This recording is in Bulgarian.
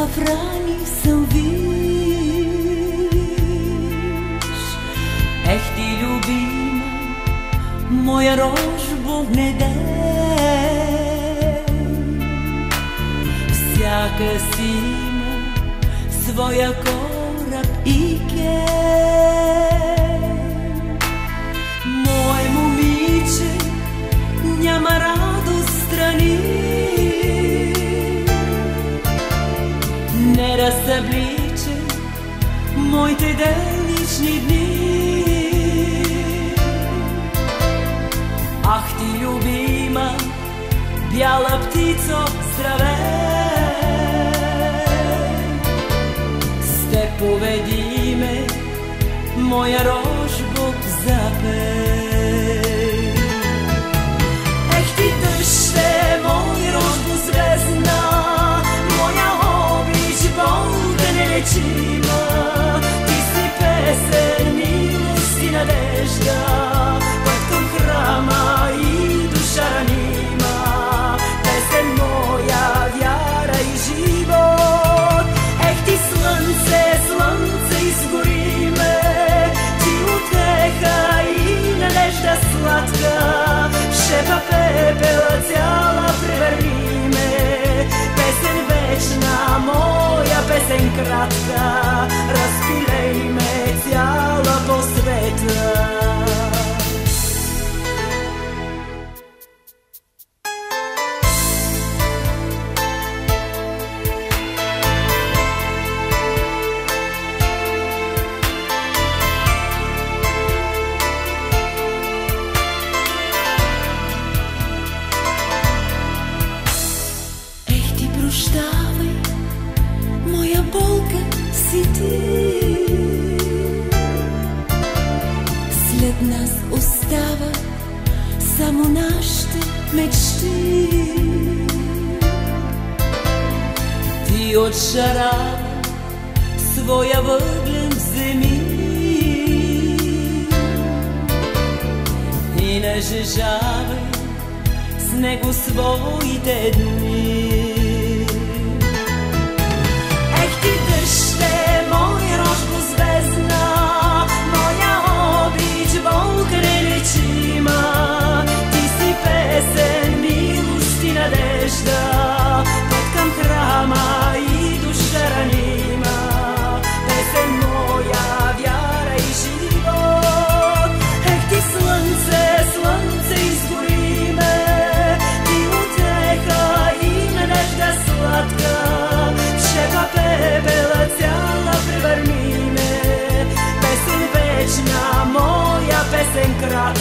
в рани съм виж. Ех ти, любима, моja рожбо не дей. Всяка си има своя кораб и кей. Мое момиче, няма радост страни, не разсъбличай моите делнични дни. Ах ти, любима, бяла птицо, здравей! С теб поведи ме, моя рожбо, запей. Ех ти, дъще, мой рожбо звездна, моя обич болка нелечима. Ти си песен, милост и надежда, път към храма и душа ранима. Песен моя, вяра и живот. Ех ти, слънце, слънце, изгори ме, ти утеха и надежда сладка. Шепа пепела цяла, превърни ме, песен вечна, моя песен кратка. Разпилей ме цяла по света. Прощавай, моя болка си ти. След нас остава само нашите мечти. Ти отшарава своя въглен вземи и не жежавай с него своите дни. Път към храма и душа ранима. Песен моя, вяра и живот. Ех ти, слънце, слънце, изгори ме, ти утеха и надежда сладка. Шепа пепела цяла, превърни ме, песен вечна, моя песен кратка.